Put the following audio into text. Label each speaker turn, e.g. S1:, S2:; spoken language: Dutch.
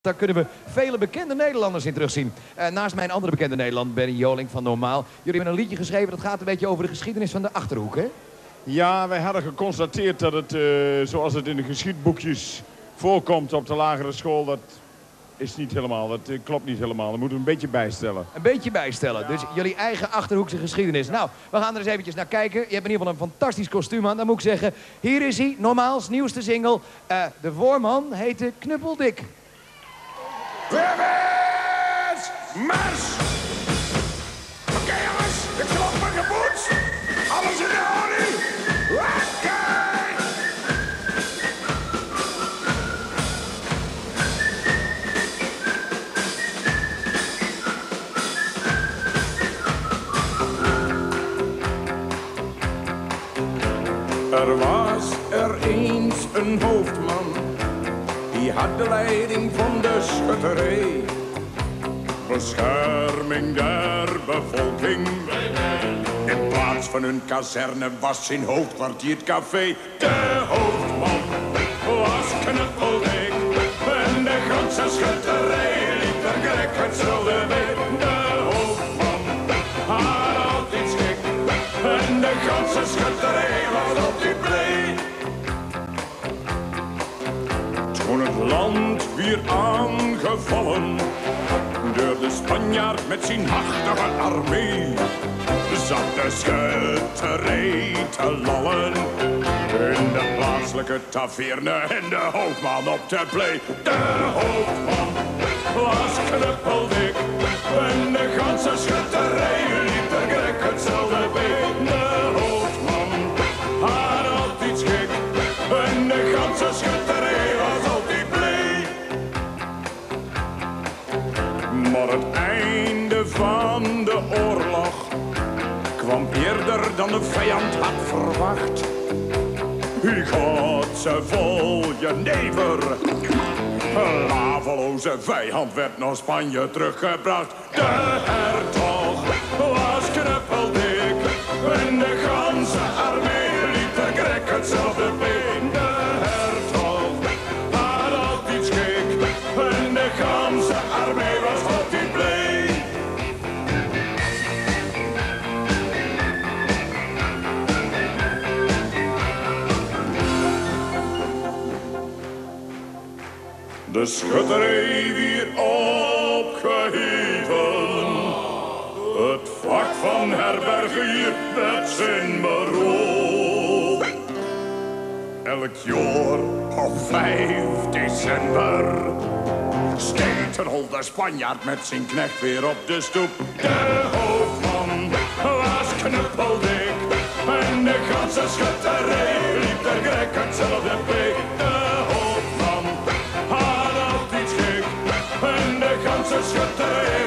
S1: Daar kunnen we vele bekende Nederlanders in terugzien. Naast mijn andere bekende Nederlander, Benny Joling van Normaal. Jullie hebben een liedje geschreven dat gaat een beetje over de geschiedenis van de Achterhoek, hè?
S2: Ja, wij hadden geconstateerd dat het, zoals het in de geschiedboekjes voorkomt op de lagere school, dat is niet helemaal, dat klopt niet helemaal. Dat moeten we een beetje bijstellen.
S1: Een beetje bijstellen, ja. Dus jullie eigen Achterhoekse geschiedenis. Nou, we gaan er eens eventjes naar kijken. Je hebt in ieder geval een fantastisch kostuum aan, dan moet ik zeggen. Hier is hij, Normaals nieuwste single. De voorman heette Knuppeldik.
S3: Webers, mars! Oké jongens, ik klop mijn geboet. Alles in de orde. Oké! Er was er eens een hoofdman. Die had de leiding van de schutterij. Bescherming der bevolking. In plaats van een kazerne was zijn hoofdkwartier het café. De hoofdman was Knuppeldik. En de ganse schutterij liep er gek hetzelfde mee. De hoofdman had altijd schik. En de ganse schutterij was altijd blij. Toen het land weer aangevallen door de Spanjaard met zijn machtige armee, zat de schutterij te lallen in de plaatselijke taverne en de hoofdman op de play. De hoofdman was Knuppeldik en de ganse schutterij liep er gek hetzelfde bij. De hoofdman had altijd schik en de ganse schutterij was altijd blij. Maar het einde van de oorlog kwam eerder dan de vijand had verwacht. U gaat ze vol jenever. Een laveloze vijand werd naar Spanje teruggebracht. De hertog was Knuppeldik en de ganse armee liep de grek hetzelfde been. De hertog had altijd schik en de ganse armee was altijd blij. De schutterij weer opgeheven. Het vak van herbergier werd zijn beroep. Elk jaar op 5 december steekt een holde Spanjaard met zijn knecht weer op de stoep. De hoofdman was Knuppeldik en de ganse schutterij liep er gek hetzelfde bij. De hoofdman had altijd schik en de ganse schutterij